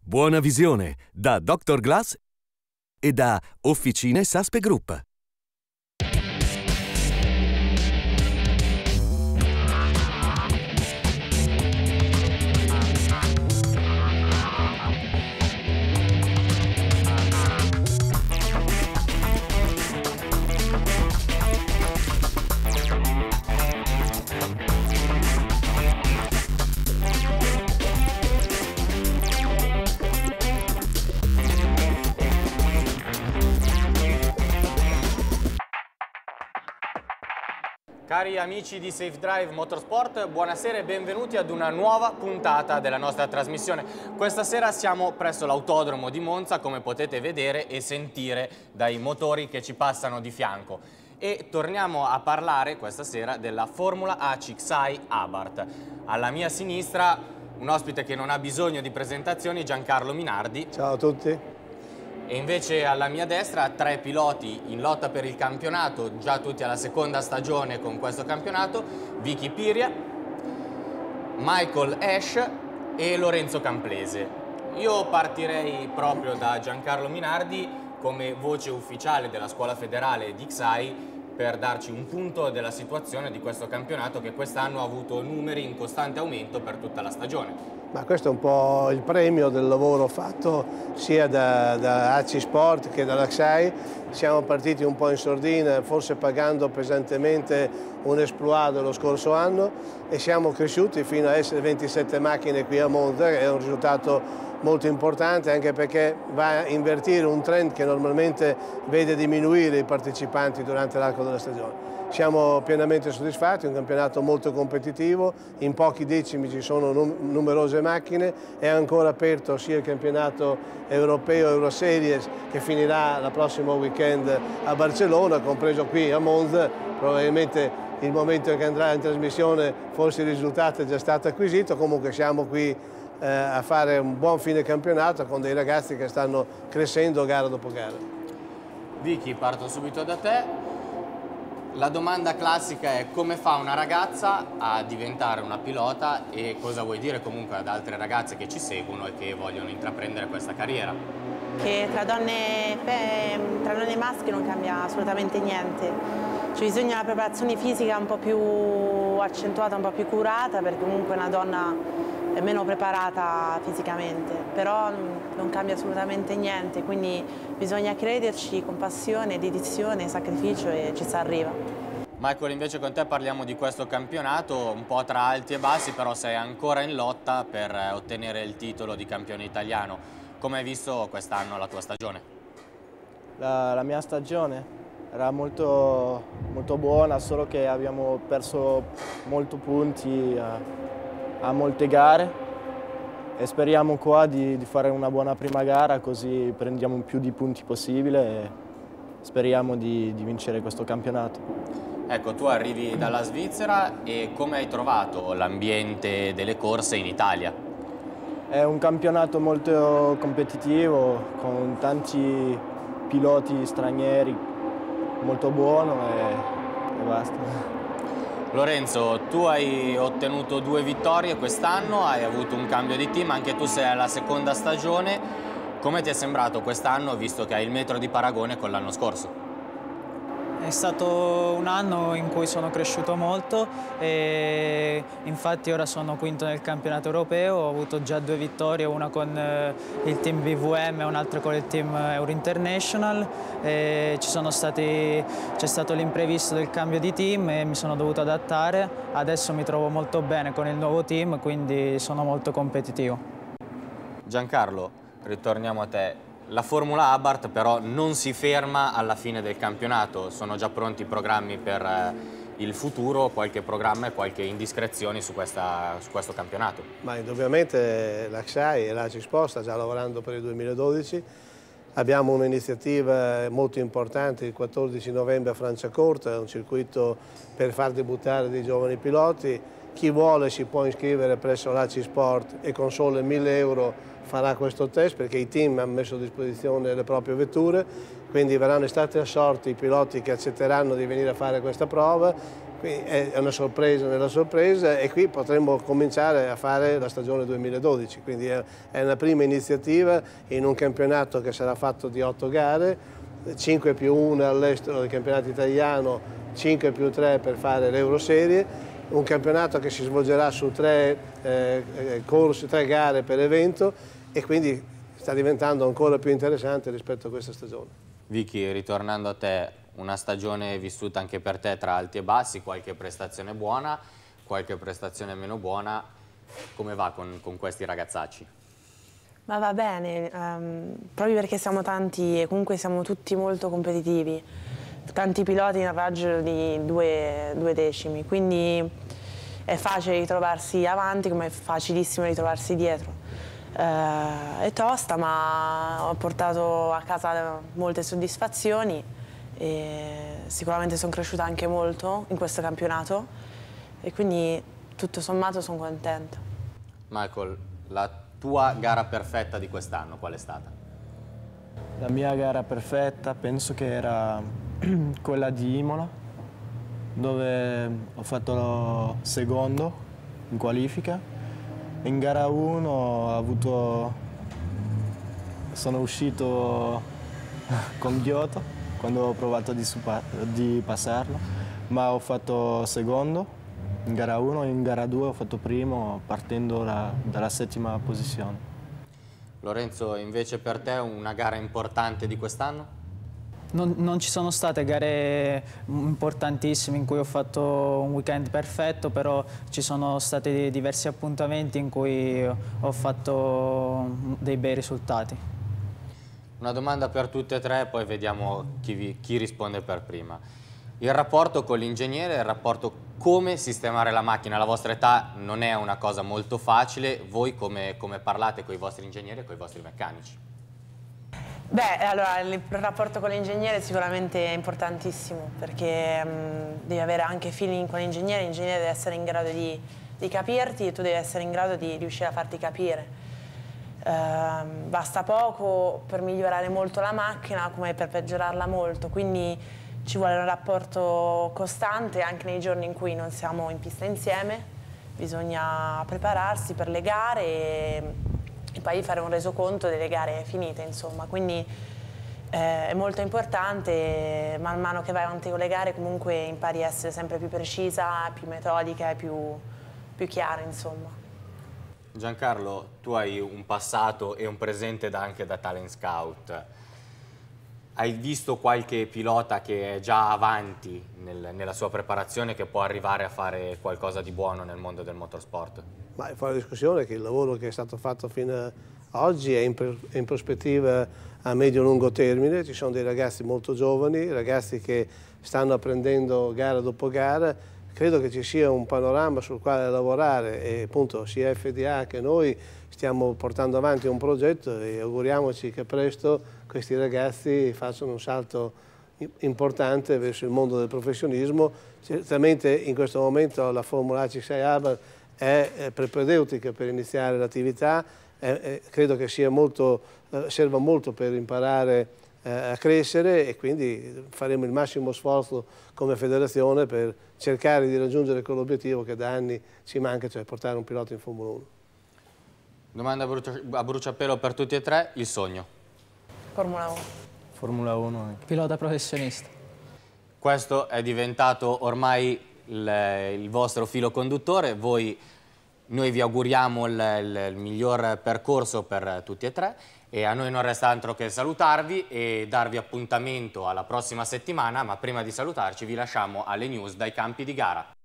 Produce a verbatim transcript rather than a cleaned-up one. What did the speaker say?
Buona visione da doctor Glass e da Officine Saspe Group. Cari amici di Safe Drive Motorsport, buonasera e benvenuti ad una nuova puntata della nostra trasmissione. Questa sera siamo presso l'autodromo di Monza, come potete vedere e sentire dai motori che ci passano di fianco. E torniamo a parlare questa sera della Formula A C X I Abarth. Alla mia sinistra un ospite che non ha bisogno di presentazioni, Giancarlo Minardi. Ciao a tutti. E invece alla mia destra tre piloti in lotta per il campionato, già tutti alla seconda stagione con questo campionato: Vicky Piria, Michael Ash e Lorenzo Camplese. Io partirei proprio da Giancarlo Minardi come voce ufficiale della scuola federale di X I per darci un punto della situazione di questo campionato che quest'anno ha avuto numeri in costante aumento per tutta la stagione. Ma questo è un po' il premio del lavoro fatto sia da, da A C I Sport che dalla X I. Siamo partiti un po' in sordina, forse pagando pesantemente un exploit dello scorso anno, e siamo cresciuti fino a essere ventisette macchine qui a Monza, che è un risultato molto importante anche perché va a invertire un trend che normalmente vede diminuire i partecipanti durante l'arco della stagione. Siamo pienamente soddisfatti, è un campionato molto competitivo, in pochi decimi ci sono num numerose macchine, è ancora aperto sia il campionato europeo Euroseries che finirà la prossima weekend a Barcellona, compreso qui a Monza. Probabilmente il momento che andrà in trasmissione forse il risultato è già stato acquisito, comunque siamo qui eh, a fare un buon fine campionato con dei ragazzi che stanno crescendo gara dopo gara. Vicky, parto subito da te. La domanda classica è: come fa una ragazza a diventare una pilota, e cosa vuoi dire comunque ad altre ragazze che ci seguono e che vogliono intraprendere questa carriera? Che tra donne, tra donne e maschi non cambia assolutamente niente. C'è bisogno di una preparazione fisica un po' più accentuata, un po' più curata, perché comunque una donna è meno preparata fisicamente, però non cambia assolutamente niente, quindi bisogna crederci con passione, dedizione, sacrificio, e ci si arriva. Michael, invece con te parliamo di questo campionato un po' tra alti e bassi, però sei ancora in lotta per ottenere il titolo di campione italiano. Come hai visto quest'anno la tua stagione? La, la mia stagione era molto, molto buona, solo che abbiamo perso molti punti a, a molte gare, e speriamo qua di, di fare una buona prima gara, così prendiamo più di punti possibile e speriamo di, di vincere questo campionato. Ecco, tu arrivi dalla Svizzera, e come hai trovato l'ambiente delle corse in Italia? È un campionato molto competitivo, con tanti piloti stranieri, molto buono, e, e basta. Lorenzo, tu hai ottenuto due vittorie quest'anno, hai avuto un cambio di team, anche tu sei alla seconda stagione. Come ti è sembrato quest'anno, visto che hai il metro di paragone con l'anno scorso? È stato un anno in cui sono cresciuto molto, e infatti ora sono quinto nel campionato europeo. Ho avuto già due vittorie, una con il team V V M e un'altra con il team Euro International. C'è stato l'imprevisto del cambio di team e mi sono dovuto adattare. Adesso mi trovo molto bene con il nuovo team, quindi sono molto competitivo. Giancarlo, ritorniamo a te. La Formula Abarth però non si ferma alla fine del campionato, sono già pronti i programmi per eh, il futuro, qualche programma e qualche indiscrezione su, questa, su questo campionato? Ma indubbiamente la X I e l'A C I Sport sta già lavorando per il duemiladodici, abbiamo un'iniziativa molto importante il quattordici novembre a Franciacorta, un circuito per far debuttare dei giovani piloti. Chi vuole si può iscrivere presso l'A C I Sport e con solo mille euro farà questo test, perché i team hanno messo a disposizione le proprie vetture, quindi verranno stati assorti i piloti che accetteranno di venire a fare questa prova. Quindi è una sorpresa nella sorpresa e qui potremmo cominciare a fare la stagione duemiladodici, quindi è una prima iniziativa in un campionato che sarà fatto di otto gare, cinque più una all'estero del campionato italiano, cinque più tre per fare l'Euroserie, un campionato che si svolgerà su tre, eh, corsi, tre gare per evento e quindi sta diventando ancora più interessante rispetto a questa stagione. Vicky, ritornando a te, una stagione vissuta anche per te tra alti e bassi, qualche prestazione buona, qualche prestazione meno buona. Come va con, con questi ragazzacci? Ma va bene, um, proprio perché siamo tanti e comunque siamo tutti molto competitivi, tanti piloti in raggio di due, due decimi, quindi è facile ritrovarsi avanti come è facilissimo ritrovarsi dietro. Uh, è tosta, ma ho portato a casa molte soddisfazioni. E sicuramente sono cresciuta anche molto in questo campionato e quindi tutto sommato sono contenta. Michael, la tua gara perfetta di quest'anno qual è stata? La mia gara perfetta penso che era quella di Imola, dove ho fatto secondo in qualifica. In gara uno ho avuto... sono uscito con Giotto quando ho provato di, di passarlo, ma ho fatto secondo in gara uno e in gara due ho fatto primo partendo da, dalla settima posizione. Lorenzo, invece per te una gara importante di quest'anno? Non, non ci sono state gare importantissime in cui ho fatto un weekend perfetto, però ci sono stati diversi appuntamenti in cui ho fatto dei bei risultati. Una domanda per tutte e tre, poi vediamo chi, vi, chi risponde per prima. Il rapporto con l'ingegnere, il rapporto come sistemare la macchina. Alla vostra età non è una cosa molto facile. Voi come, come parlate con i vostri ingegneri e con i vostri meccanici? Beh, allora il rapporto con l'ingegnere sicuramente è importantissimo perché um, devi avere anche feeling con l'ingegnere, l'ingegnere deve essere in grado di, di capirti e tu devi essere in grado di riuscire a farti capire. Uh, basta poco per migliorare molto la macchina come per peggiorarla molto, quindi ci vuole un rapporto costante anche nei giorni in cui non siamo in pista insieme, bisogna prepararsi per le gare e, e poi fare un resoconto delle gare finite, insomma, quindi eh, è molto importante, man mano che vai avanti con le gare comunque impari a essere sempre più precisa, più metodica e più, più chiara, insomma. Giancarlo, tu hai un passato e un presente da, anche da talent scout. Hai visto qualche pilota che è già avanti nel, nella sua preparazione, che può arrivare a fare qualcosa di buono nel mondo del motorsport? Ma è fuori discussione che il lavoro che è stato fatto fino ad oggi è in, è in prospettiva a medio-lungo termine. Ci sono dei ragazzi molto giovani, ragazzi che stanno apprendendo gara dopo gara. Credo che ci sia un panorama sul quale lavorare e appunto sia F D A che noi stiamo portando avanti un progetto e auguriamoci che presto questi ragazzi facciano un salto importante verso il mondo del professionismo. Certamente in questo momento la Formula A C sei Haber è propedeutica per iniziare l'attività, credo che sia molto, serva molto per imparare a crescere e quindi faremo il massimo sforzo come federazione per cercare di raggiungere quell'obiettivo che da anni ci manca, cioè portare un pilota in Formula uno. Domanda a bruciapelo per tutti e tre, il sogno? Formula uno. Formula uno anche. Pilota professionista. Questo è diventato ormai il, il vostro filo conduttore, voi, noi vi auguriamo il, il, il miglior percorso per tutti e tre. E a noi non resta altro che salutarvi e darvi appuntamento alla prossima settimana, ma prima di salutarci vi lasciamo alle news dai campi di gara.